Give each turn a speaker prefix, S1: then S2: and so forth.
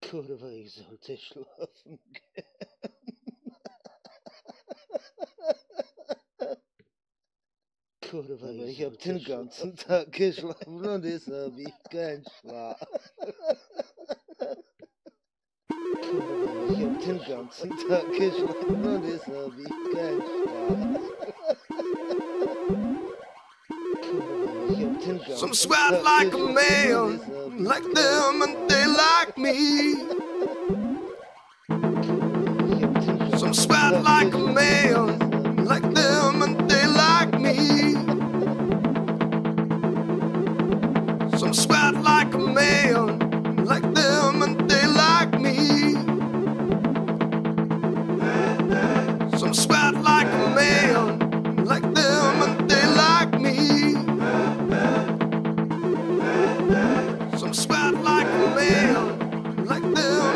S1: Kurwa, ich sollte schlafen gehen. Kurwa, ich hab den ganzen Tag geschlafen und jetzt hab ich keinen Schlaf. Kurwa, ich hab den ganzen Tag geschlafen und jetzt hab ich keinen Schlaf. Kurwa, ich hab den ganzen
S2: Some sweat like a man, like them and they like me. Some sweat like a man, like them and they like me. Some sweat like a man, like them and they like me. Some sweat like a man, like them and they like me. Some sweat like a man, like them.